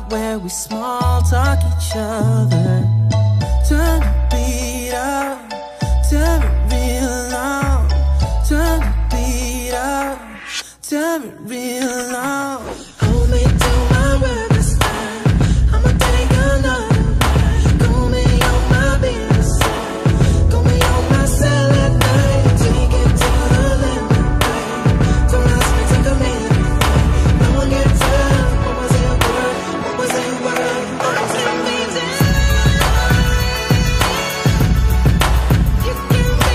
where we small talk each other. Turn the beat up, turn it real loud. Turn the beat up, turn it real loud. Hold me to my word this time. I'ma take another ride. Call me on my business side. Call me on my cell at night. Take it to the limit, babe. Don't ask me to come in. No one gets up. What was it worth? What was it worth? What was it mean? You give me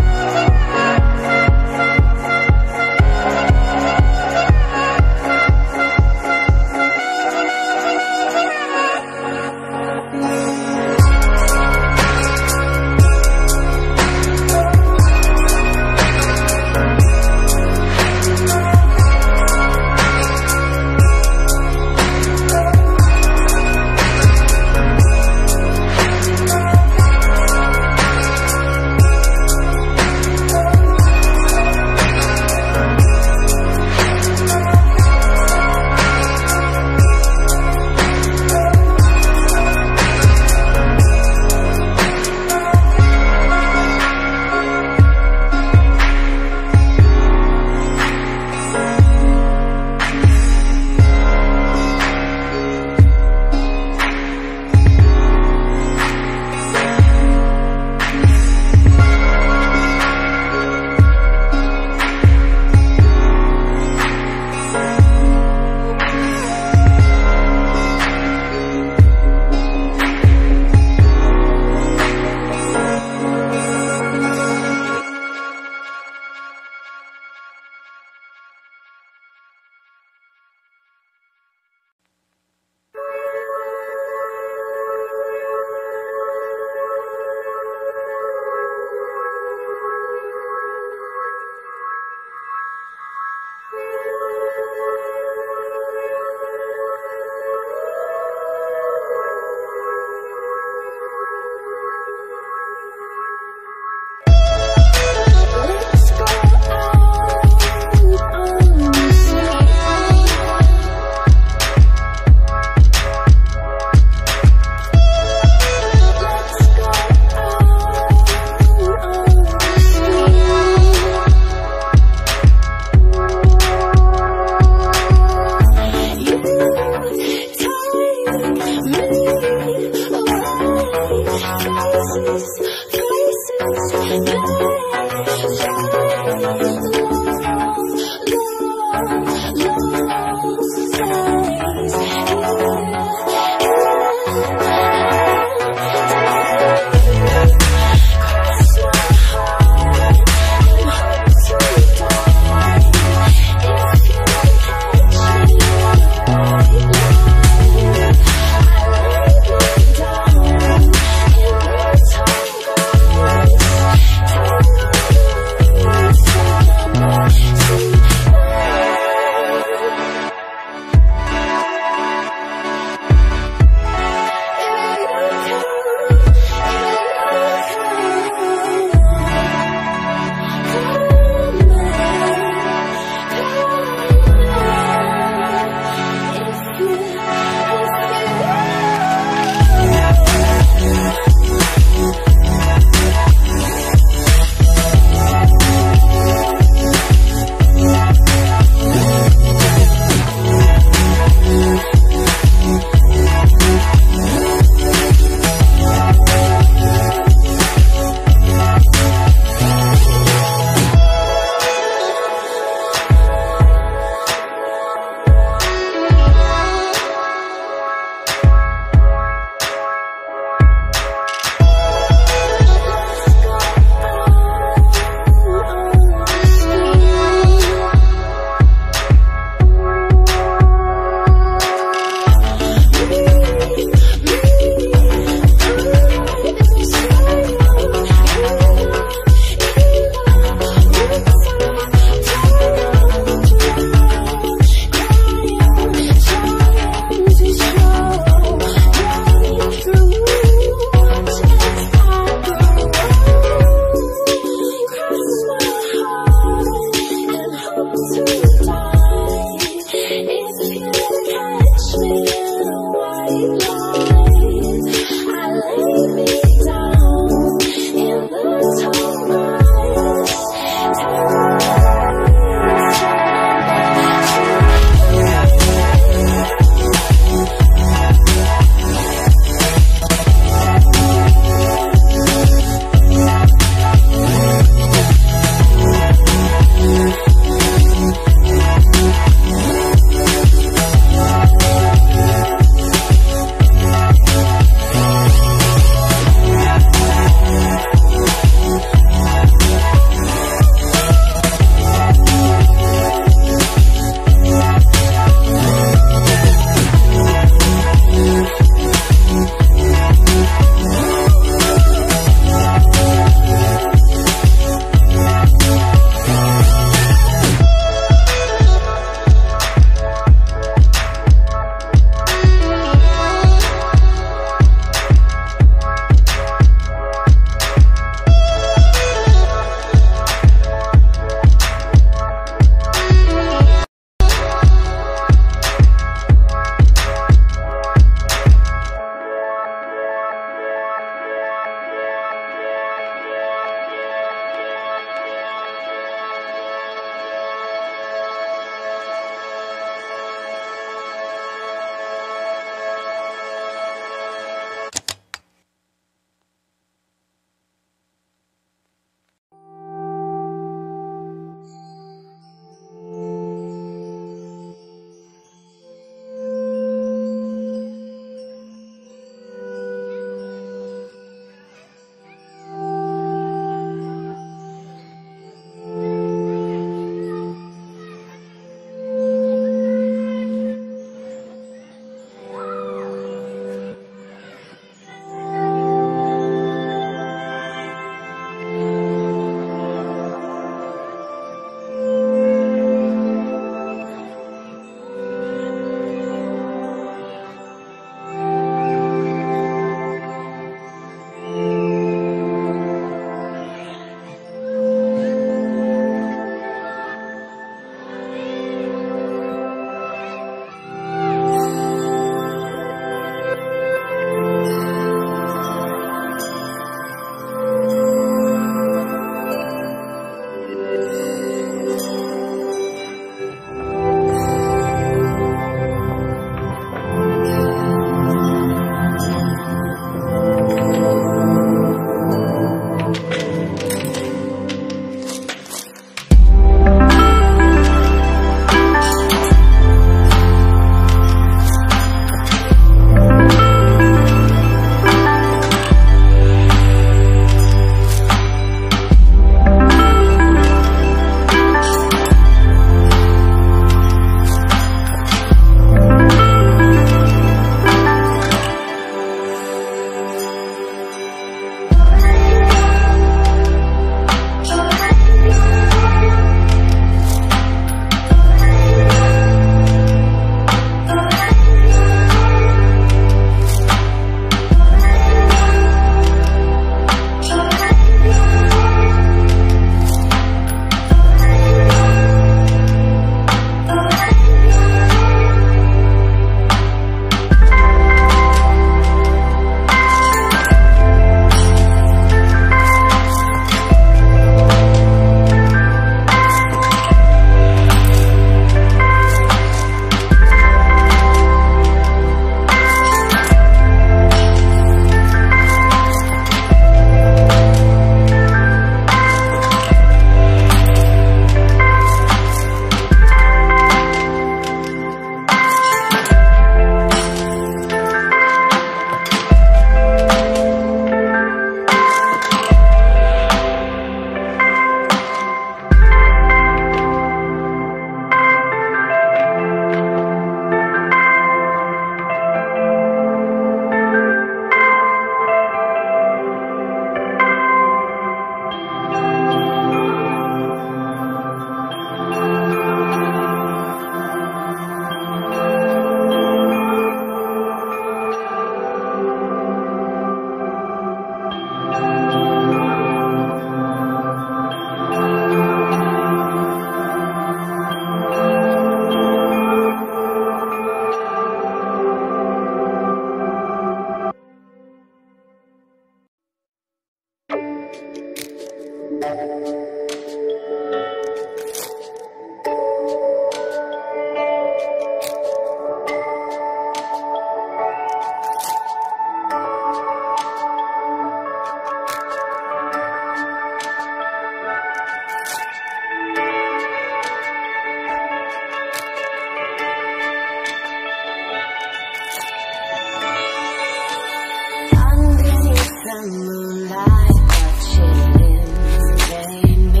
Underneath the moonlight, watching in vain.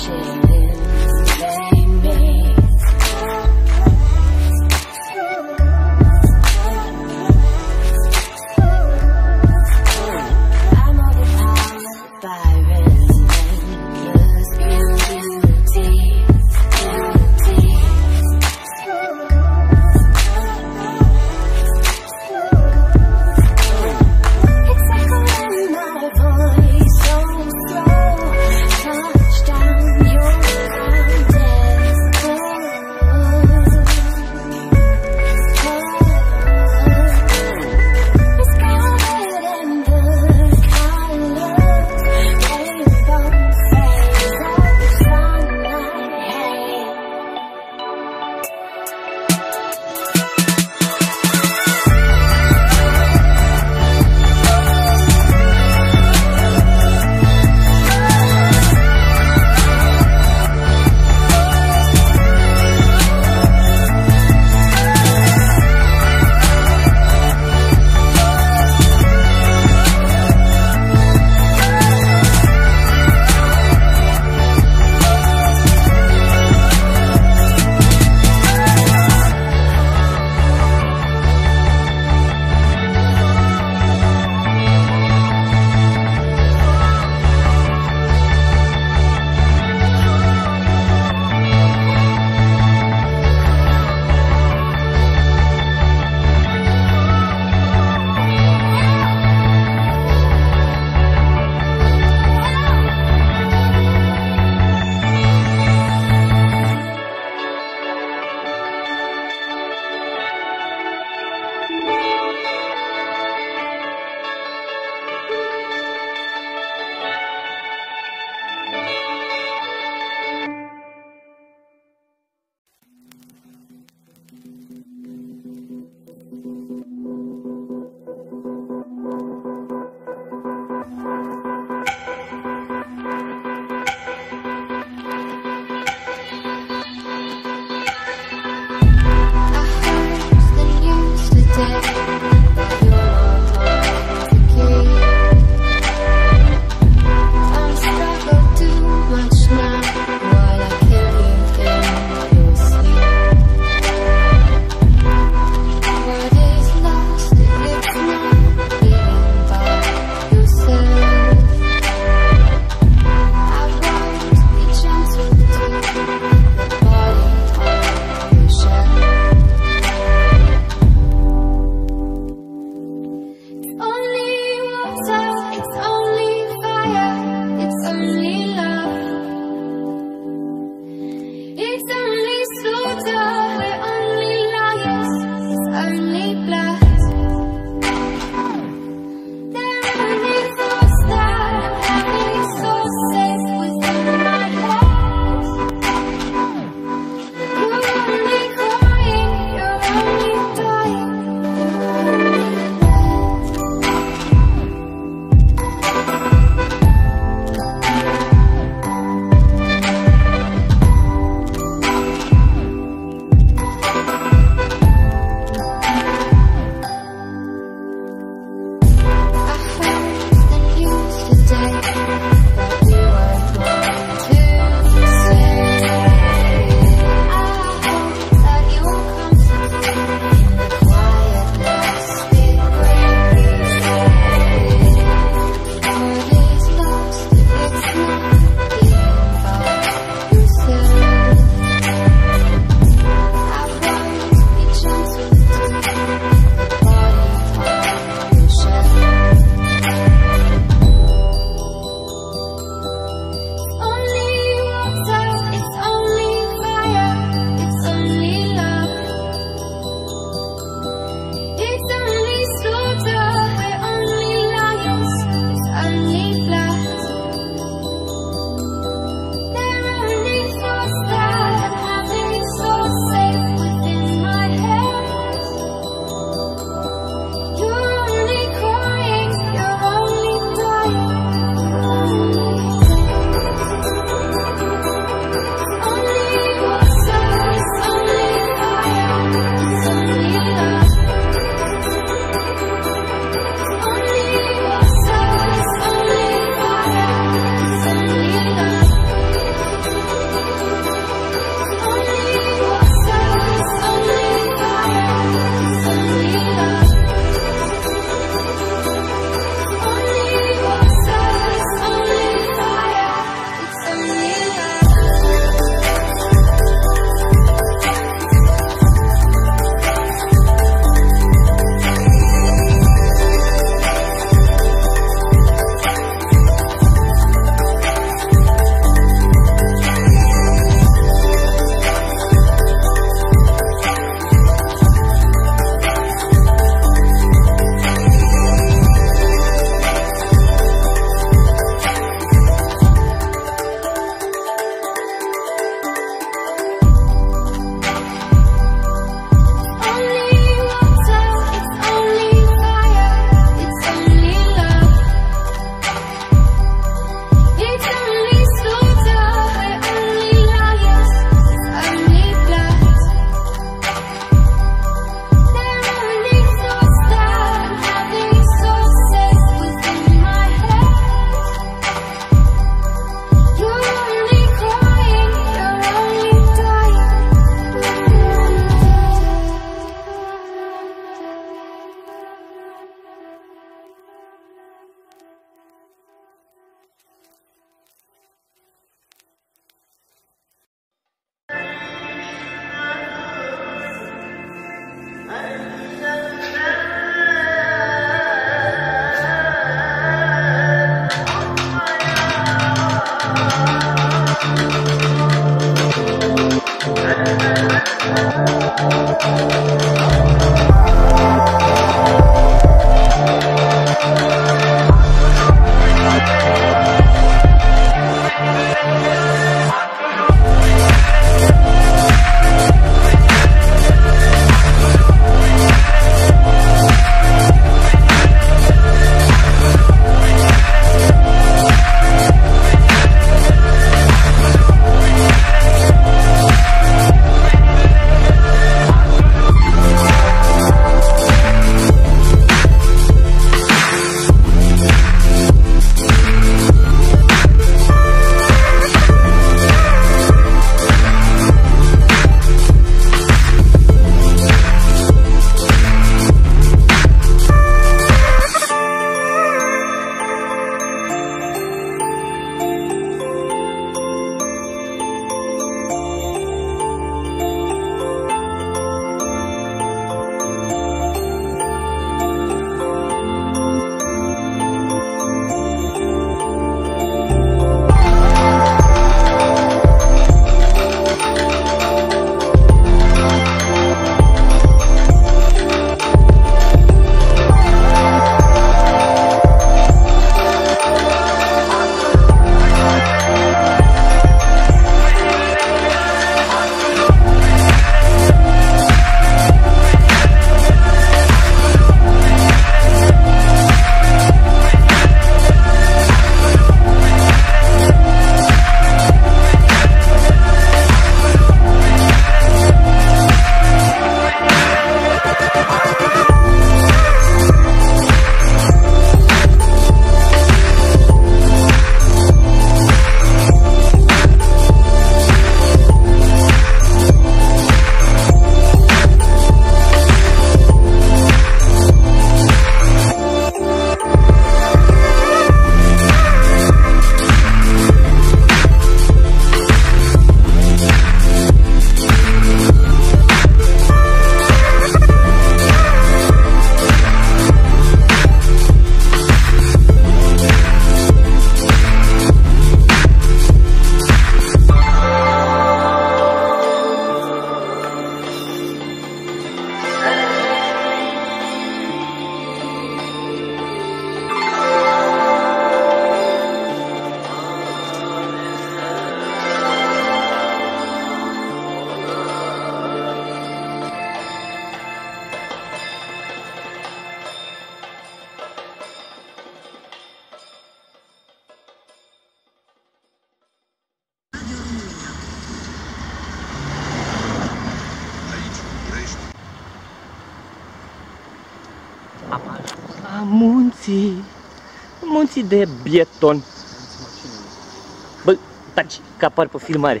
munții, munții de bieton. Bă, taci, că apar pe filmare.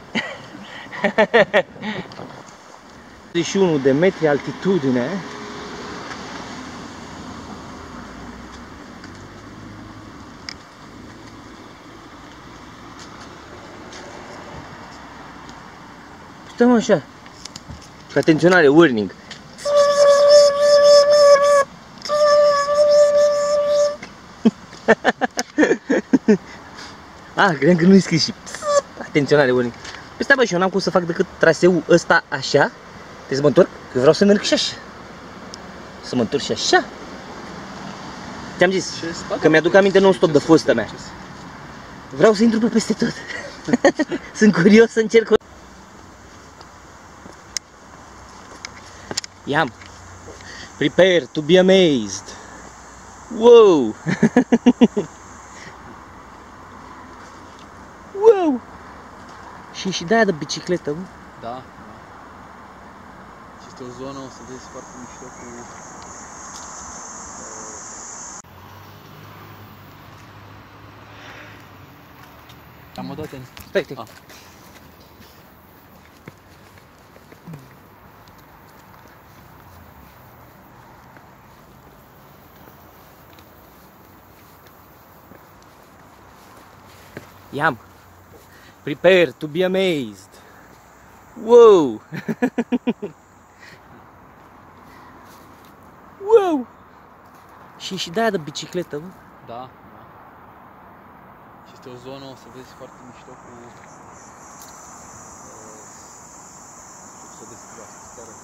31 de metri altitudine. Stăm așa. Cu atenționare, warning. Credeam că nu-i scris și atenționare, warning. Păi stai bă, și eu n-am cum să fac decât traseul ăsta așa. Trebuie să mă întorc, că vreau să merg și așa. Să mă întorc și așa. Ți-am zis că mi-aduc aminte non-stop de fosta mea. Vreau să intru pe peste tot. Sunt curios să încerc. Iam. Prepare to be amazed. Wow! Wow! Și de aia de bicicletă, bă? Da, da. Și este o zonă, o să vezi, foarte mișto cu... Am dat în... Stai, stai. Iam. Prepare to be amazed. Wow! Wow! Și de aia de bicicletă, bă? Da, da. Și este o zonă, o să vezi, foarte mișto cu... să descriu asta, stai rău.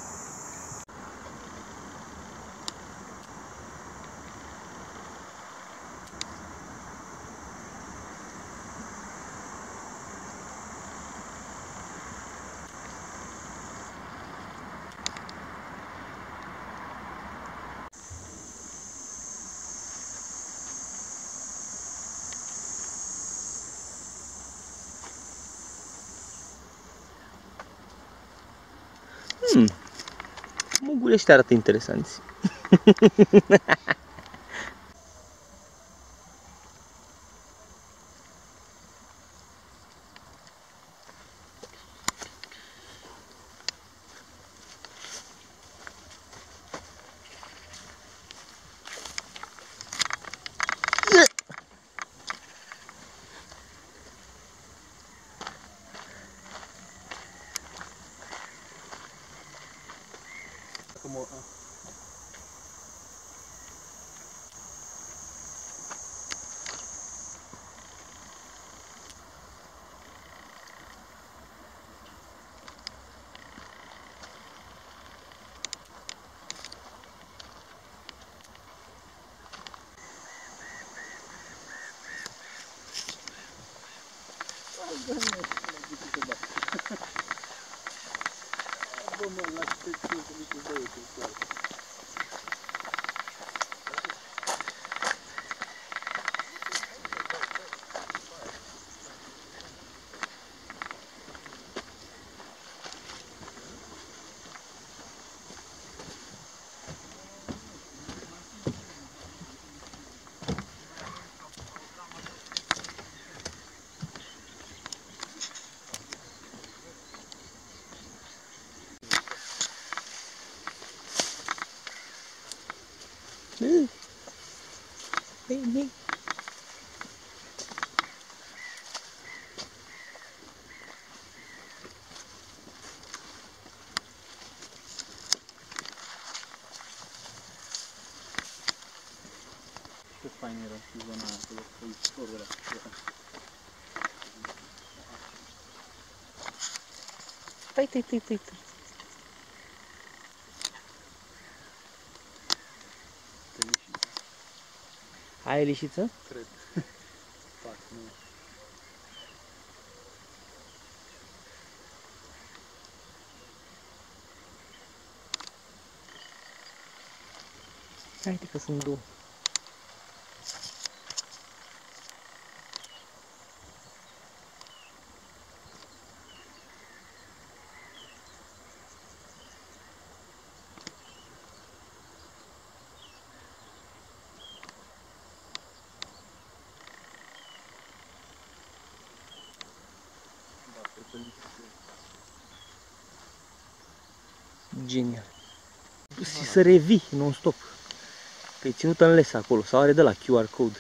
Mugurii ăștia arată interesanți. Hey. Ce fain era și zona aia, acolo, cu istorul ăla. Stai. Ai lișiță? Cred. Fac, nu. Haide că sunt două. Genial. Și să revii non-stop. Că e ținută în les acolo, sau are de la QR code.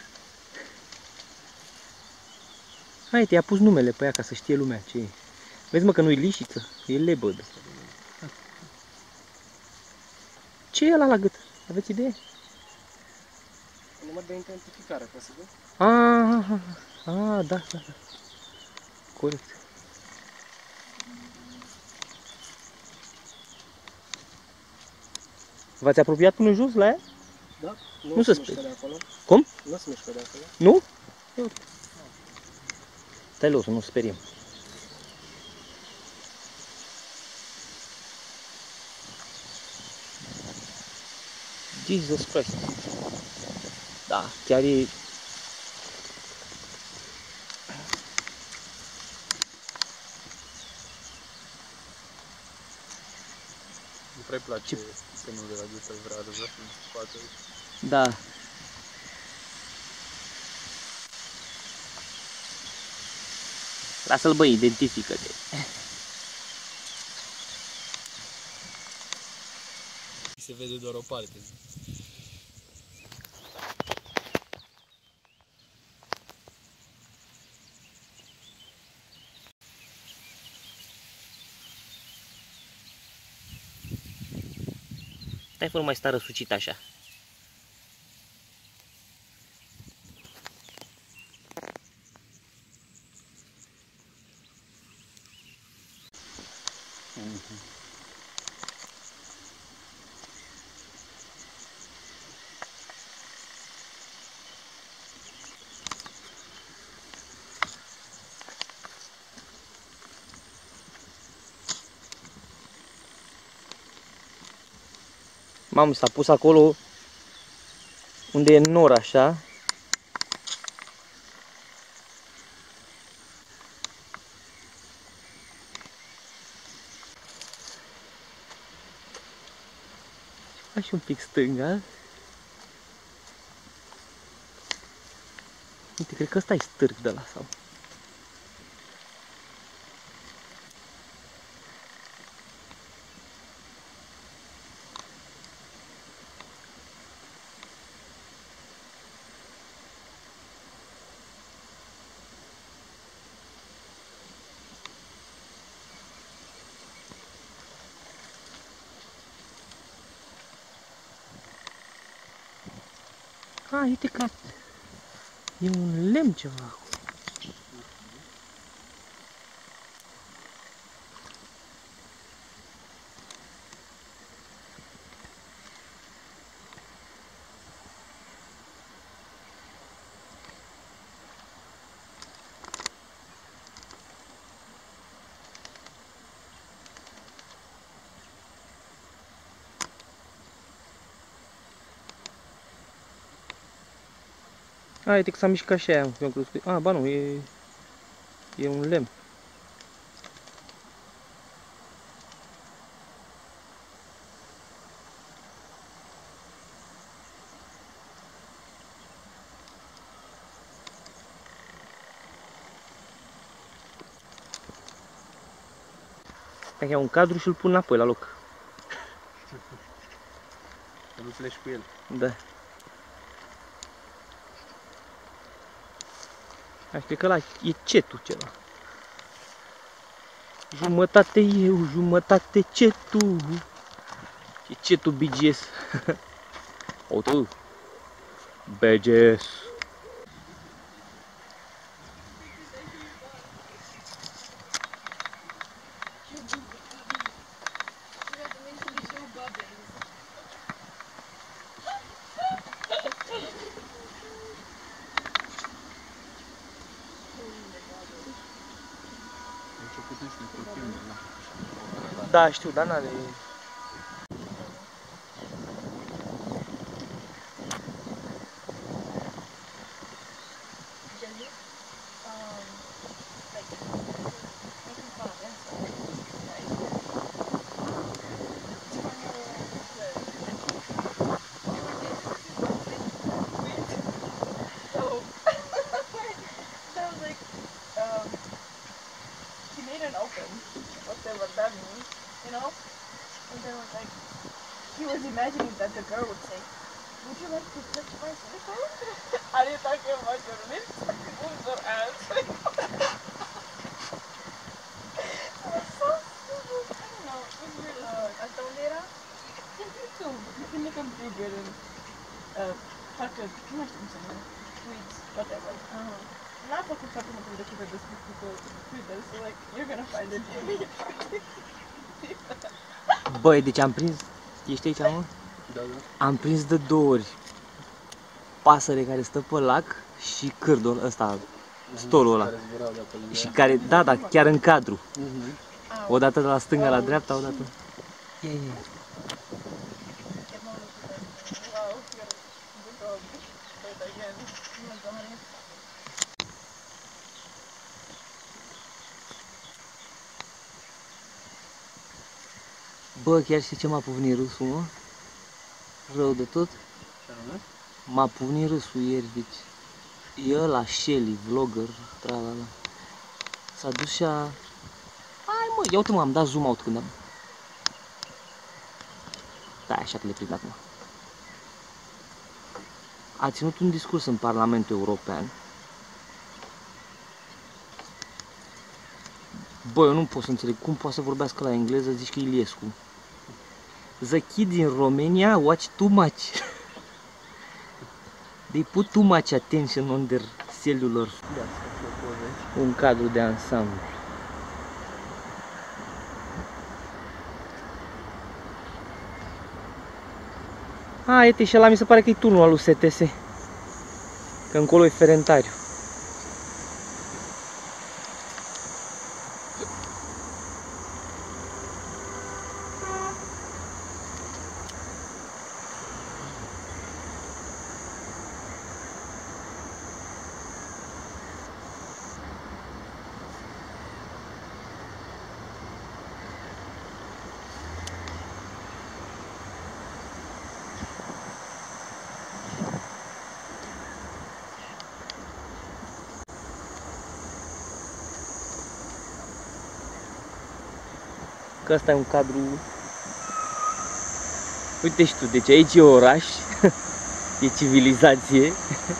Hai, i-a pus numele pe ea ca să știe lumea ce e. Vezi mă că nu-i lișiță, e lebădă. Ce e ăla la gât? Aveți idee? Număr de identificare, posibil? Da. Corect. V-ați apropiat până jos la ea? Da. Nu se mișcă de acolo. Cum? Nu se mișcă de acolo. Nu? Stai los, să nu speriem. Jesus Christ. Da, chiar e... Nu prea-i place semnul de la gât, îl vrea răzat în spate. Da. Lasă-l băi, identifică-te. Se vede doar o parte. Stai fără mai sta răsucit așa. Mamă, s-a pus acolo unde e nor așa. Faci un pic stânga. Uite, cred că ăsta e stârg de la sau. Uite că e un lemn ceva acolo. Uite că s-a mișcat și aia, eu am crezut că... ba nu, e un lemn. Stai că iau un cadru și îl pun înapoi la loc. Să nu pleci cu el. Da. Cred că ăla e cetul ceva. Jumătate eu, jumătate cetul. E cetul BGS. O, tu. BGS. Da, știu, dar n-are... He made an he was imagining that the girl would say, would you like to touch my silicone? Are you talking about your lips, boobs, or ass? It was so stupid. I don't know. It was really stupid. ¿Hasta dónde era? In YouTube. You can look on Google and talk to tweets, whatever. N-a făcut foarte multe videoclipe despre Twitter, so like, you're gonna find it. Băi, deci am prins, ești aici, mă? Da, da. Am prins de 2 ori pasăre care stă pe lac și cârdul ăsta, stolul ăla. Care zburau de pe lângă Și ea. care, da, da, chiar în cadru. Mhm. Odată de la stânga la dreapta, odată. Ia, ia. Wow, you're good dog. But again, oh my god. Bă, chiar știi ce m-a puvnit râsul, mă? Rău de tot. Ce anume? M-a puvnit râsul ieri, deci e ăla, Shelly, vlogger, tralala. S-a dus și a... Hai mă, ia uite mă, am dat zoom out când am... Da, așa că le prind acum. A ținut un discurs în Parlamentul European. Bă, eu nu pot să înțeleg cum poate să vorbească la engleză, zici că e Iliescu. The kids in Romania watch too much. They put too much attention on their cellular. Da, să fac o poză aici. Un cadru de ansamblu. A, uite, și ăla mi se pare că e turnul al lui STS. Că încolo e Ferentariu. Că ăsta e un cadru... Uite și tu, deci aici e oraș, e civilizație.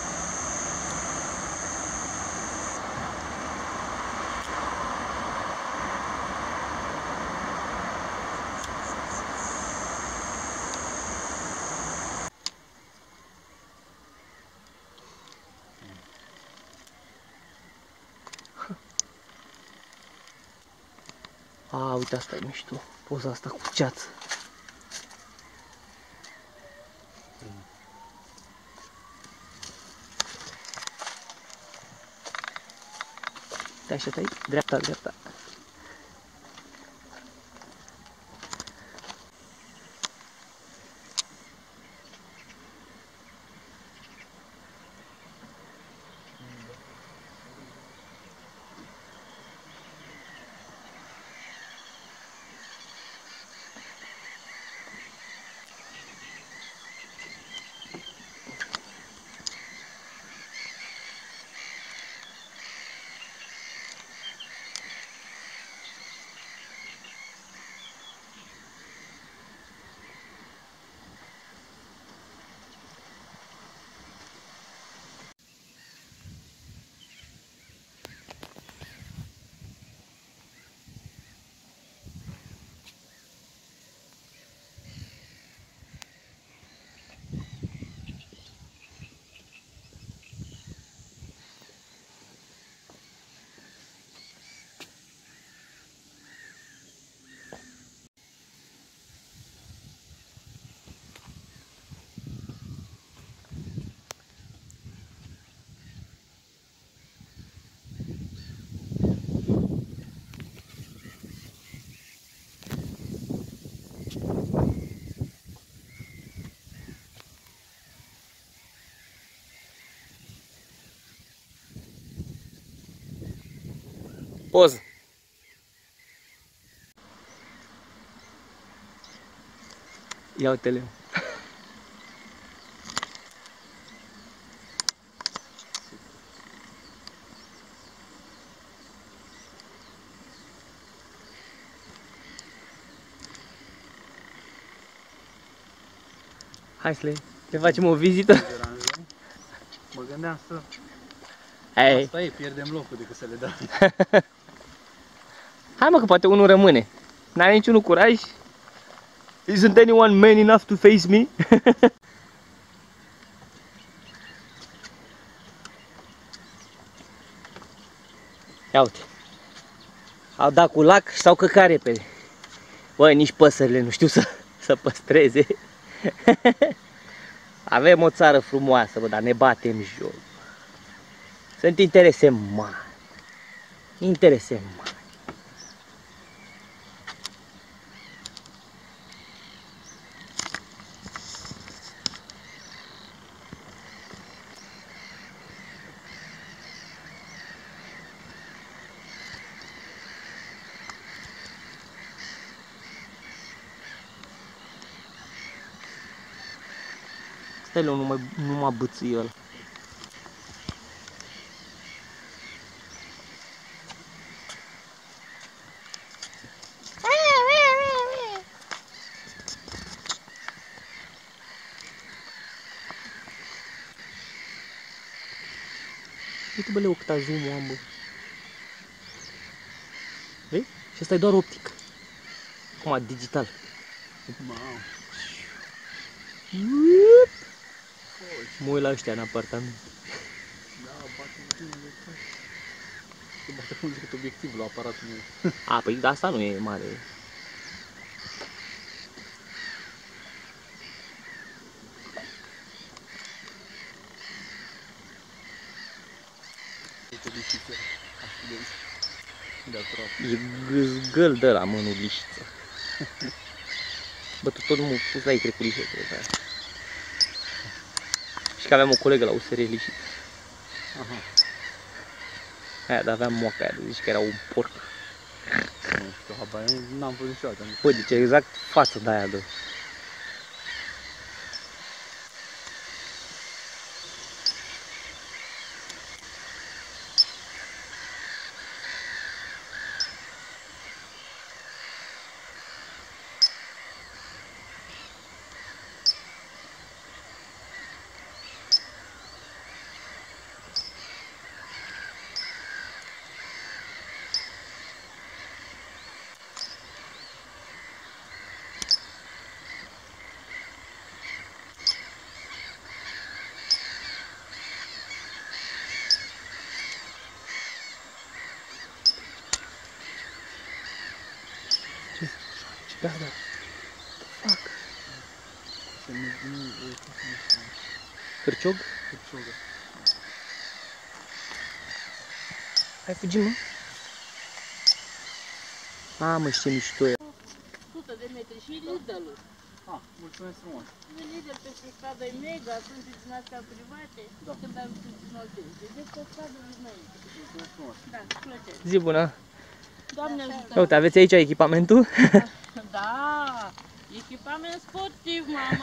A, uite, asta e mișto, poza asta cu ceață. Uite așa, tai, dreapta, dreapta. Poză. Ia uite-le. Hai să le facem o vizită. Deranjăm. Mă gândeam să... Hai, Asta e, pierdem locul decât să le dai. hai mă că poate unul rămâne. N-are niciunul curaj. Isn't anyone man enough to face me? Ia uite. Au dat cu lac și s-au căcat repede. Băi, nici păsările nu știu să păstreze. Avem o țară frumoasă, bă, dar ne batem joc. Sunt interese mari. Interese mari. Stai, nu mă bățâie ăla. Uite bă, Leo, cât a zoom-ul am, bă. Vei? Și ăsta e doar optic. Acum, digital. Mamă. Mă uit la ăștia în apartament. Da, bate bine de tot. Se bate mult decât obiectivul la aparatul meu. A, păi asta nu e mare. Uite lișiță. Așa de aici. De aproape. E gâzgăl de la mânul lișiță. Bă, tu tot nu pus la ei, cred, cu lișiță. Și că aveam o colegă la USR lișiță. Aha. Aia, dar aveam moaca aia, zici că era un porc. Nu știu, habar, n-am văzut niciodată. Bă, deci exact față de aia, de. Da, da. Fac. Se nu e Cârciog? cârciogă. Hai, fugim, mă. Mamă, ce mișto e. 100 de metri și Lidl-ul. Ah, mulțumesc frumos. Lidl peste stradă e mega, atunci din astea private, când am în Oltenia. Deci pe stradă înainte. Mulțumesc frumos. Da, plăcere. Zi bună. Doamne ajută. Uite, aveți aici echipamentul? Da, echipament sportiv, mamă.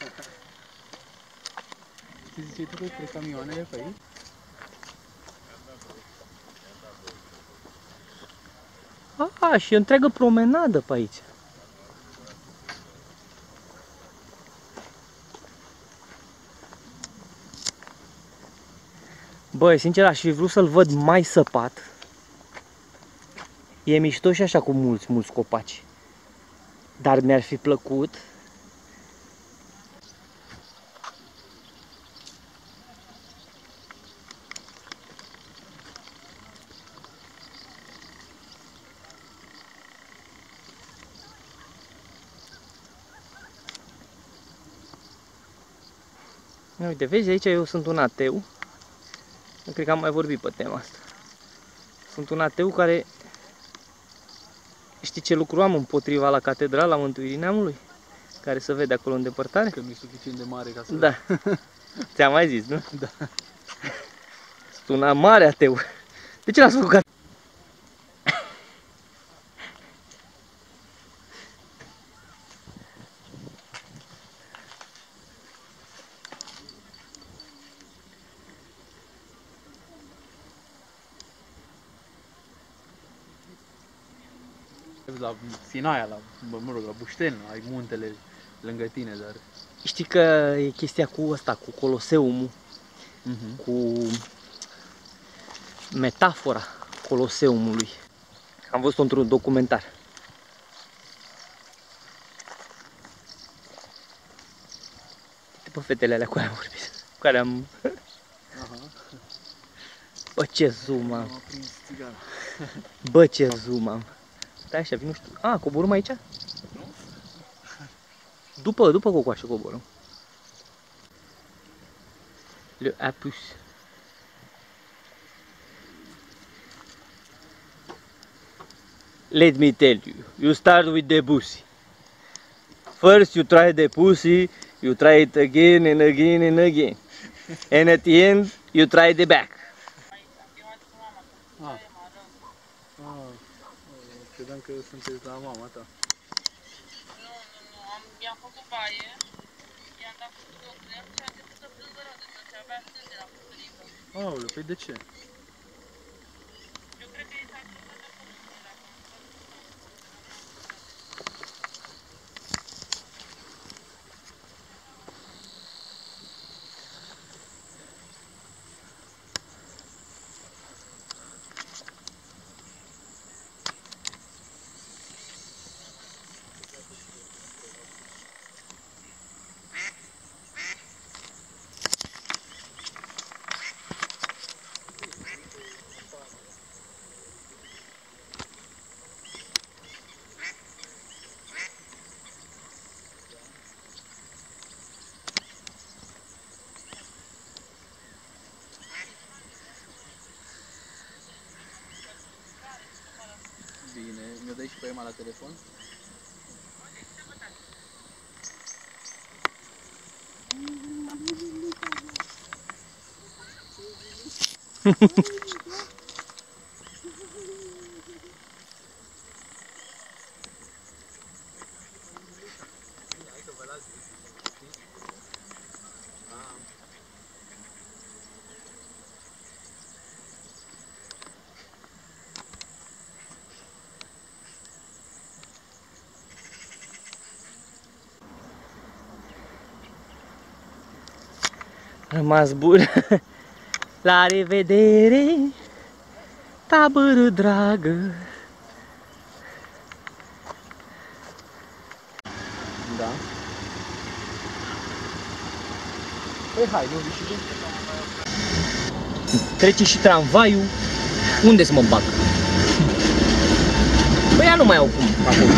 Ce ziceai tu că trec camioanele pe aici? Și e o întreagă promenadă pe aici. Băi, sincer, aș fi vrut să-l văd mai săpat. E mișto și așa cu mulți copaci. Dar mi-ar fi plăcut. Uite, vezi, aici eu sunt un ateu. Cred că am mai vorbit pe tema asta. Sunt un ateu care... Știi ce lucru am împotriva la Catedrala Mântuirii Neamului? Care se vede acolo în depărtare? Că nu e suficient de mare ca să... Da. Ți-am mai zis, nu? Da. Sunt un mare ateu. De ce l-ați făcut? La Sinaia, la, mă rog, la Bușten, ai muntele lângă tine, dar... Știi că e chestia cu ăsta, cu Coloseumul, cu metafora Coloseumului. Am văzut într-un documentar. Uite pe fetele alea cu care am vorbit, cu care am... Bă, ce zoom am. M-a prins țigara. Bă, ce zoom am. Stai așa, vin, nu știu. A, coborâm aici? După cocoașă coborâm. Le apus. Let me tell you, you start with the pussy. First you try the pussy, you try it again and again and again. And at the end, you try the back. Credeam că sunteți la mama ta. Nu, i-am făcut baie, i-am dat cu tot crem și am început să plângă rău de tot ce avea sânge la puturică. Aoleu, păi de ce? Eu cred că i s-a crezut de puturică. Bine, mi-o dai și pe Emma la telefon? Rămas bun. La revedere, tabără dragă. Da. Păi hai, nu vii și tu? Trece și tramvaiul. Unde să mă bag? Păi ea nu mai au cum acolo.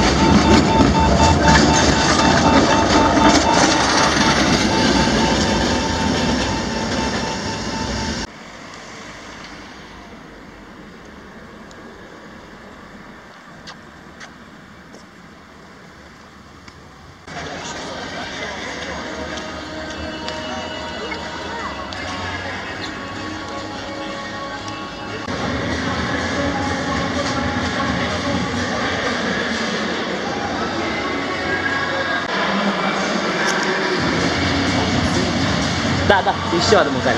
Da, da, e și ceva de mâncare.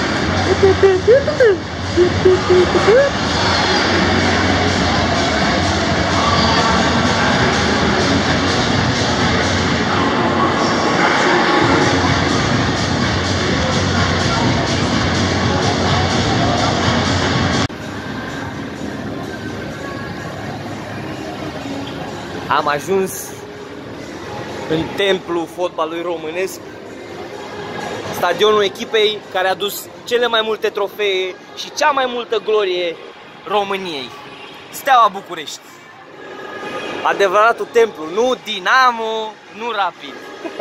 Am ajuns în templul fotbalului românesc, stadionul echipei care a dus cele mai multe trofee și cea mai multă glorie României. Steaua București. Adevăratul templu, nu Dinamo, nu Rapid.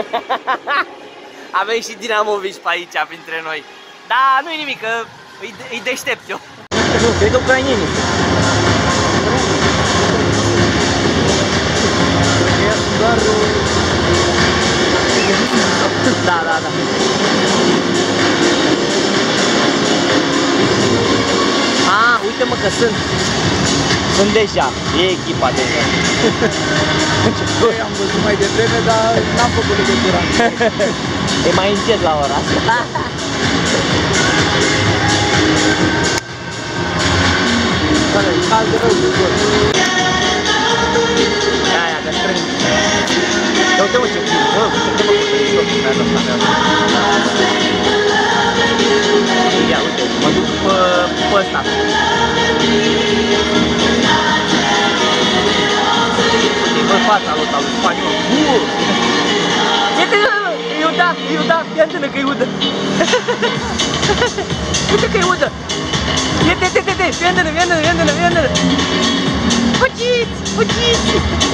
Avem și dinamovici pe aici, printre noi. Dar nu-i nimic, că îi deștept eu. Nu, cred că ucrainenii. Doar... Da, da, da. A, uite-mă că sunt deja, e echipa deja. Am văzut mai devreme, dar n-am făcut legătura. E mai încet la ora asta. E cald rău de tot. Aia, că strâng. Uite-mă ce urmează asta mea. Ia, uite, mă duc pe ăsta. Uite, văd fața lui spaniol. Uite, e Iuda, ia întâlnă că e udă. Uite că e udă. Ia întâlnă. Fugiți!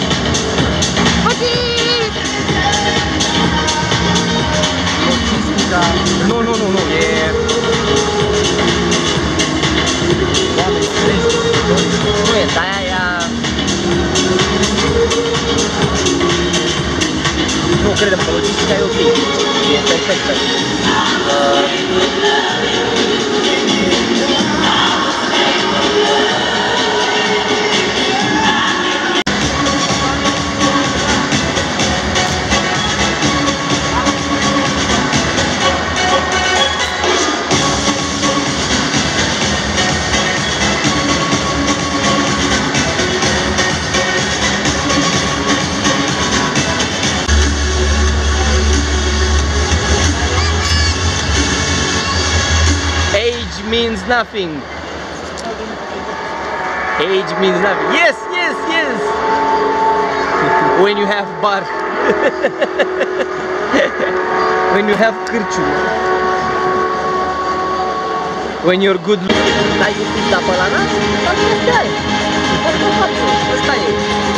Nu, e... Oameni strângi, nu e, dar aia... Nu credem că logistica e ok, e perfectă. Means nothing. Age means nothing. Yes. When you have bar. When you have cârciu. When you're good. Dai un pic de apă la nas? Asta e. Asta e.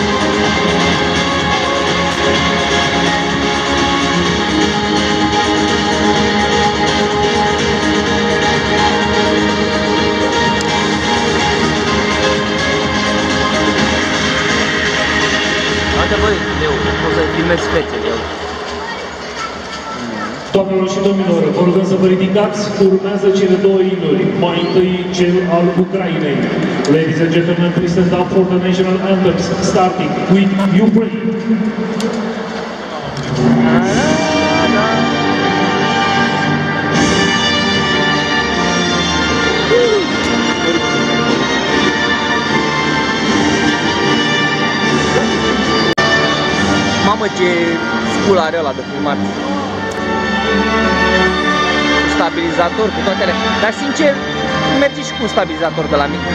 Uite băi, Leu, o să filmez fețele eu. Doamnelor și domnilor, vă rugăm să vă ridicați, urmează cele două imnuri. Mai întâi cel al Ucrainei. Ladies and gentlemen, please stand up for the national anthems, starting with Ukraine. Mamă, ce scul are ăla de filmat. Stabilizator cu toate alea. Dar sincer, merge și cu un stabilizator de la mic.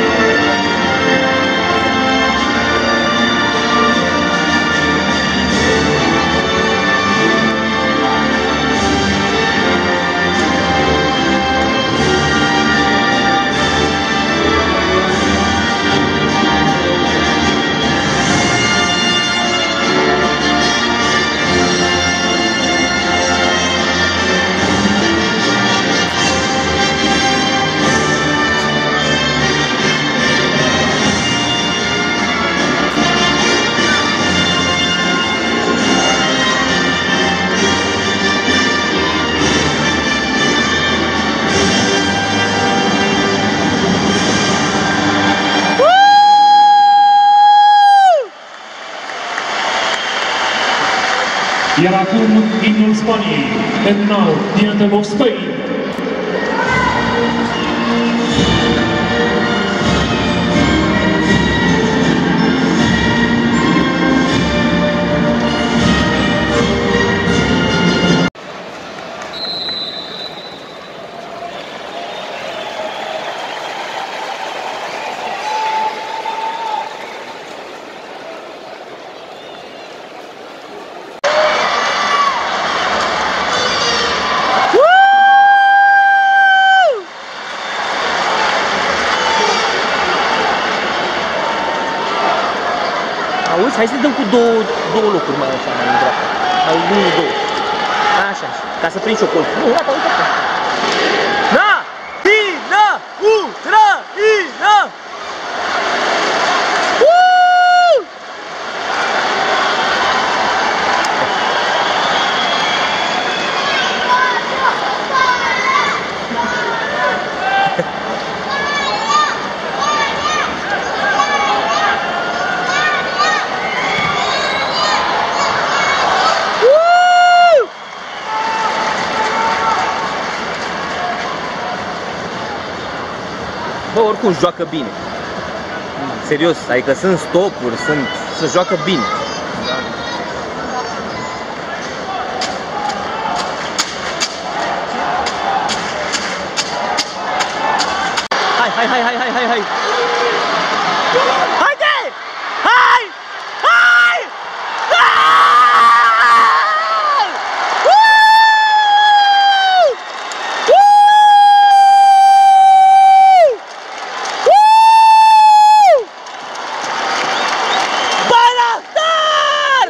Iar acum imnul Spaniei. And now, the anthem of Spain. Auzi, hai să dăm cu două locuri mai așa, mai în dreapta. Mai unul, două. Așa, ca să prind și o colț. Nu, gata, uite. Ucraina! Bă, oricum joacă bine. Serios, adică sunt stopuri, se joacă bine. hai, hai, hai, hai, hai, hai! Haide! Hai! Hai! Hai! Woo! Woo! Woo! Bayraktar!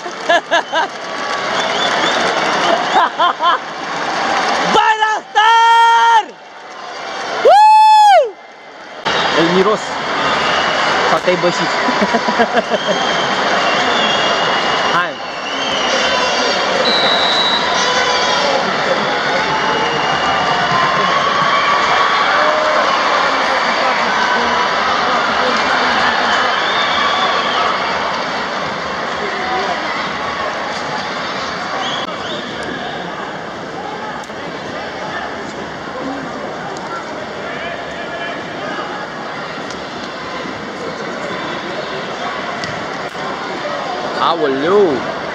Bayraktar! Woo! Îl miros. Poate ai bășit. Hai. Aoleu!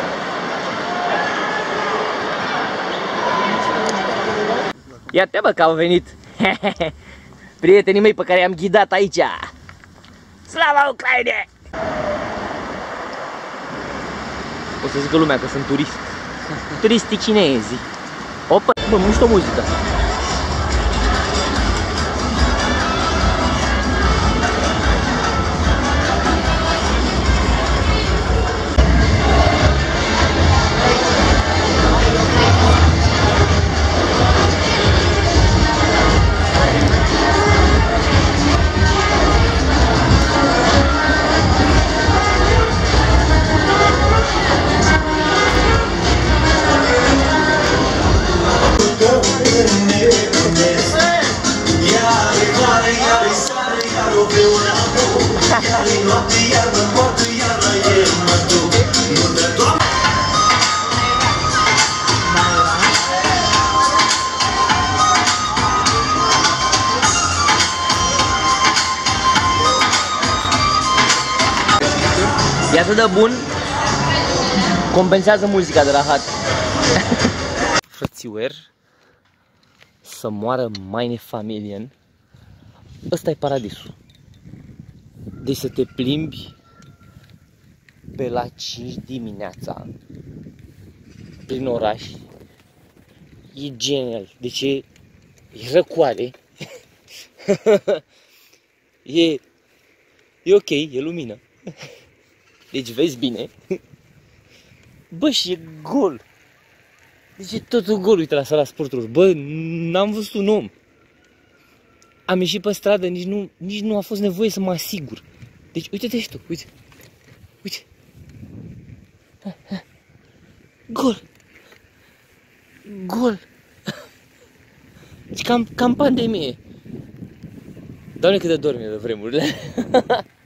Ia-te bă că au venit prietenii mei pe care i-am ghidat aici. Slava Ucrainei! O să zică lumea că sunt turist. Turiștii chinezi. Opa, bă, mișto muzica. E atât de bun, compensează muzica de rahat. Frățiuer, să moară meine Familien. Ăsta e paradisul. Deci să te plimbi pe la 5 dimineața prin oraș e genial. Deci e răcoare. E ok, e lumină. Deci vezi bine. Bă, și e gol. Deci e totul gol, uite la sala sporturilor. Bă, n-am văzut un om. Am ieșit pe stradă, nici nu a fost nevoie să mă asigur. Deci uite-te și tu, uite. Uite. Gol. Gol. Deci cam pandemie. Doamne cât de dorm e de vremurile.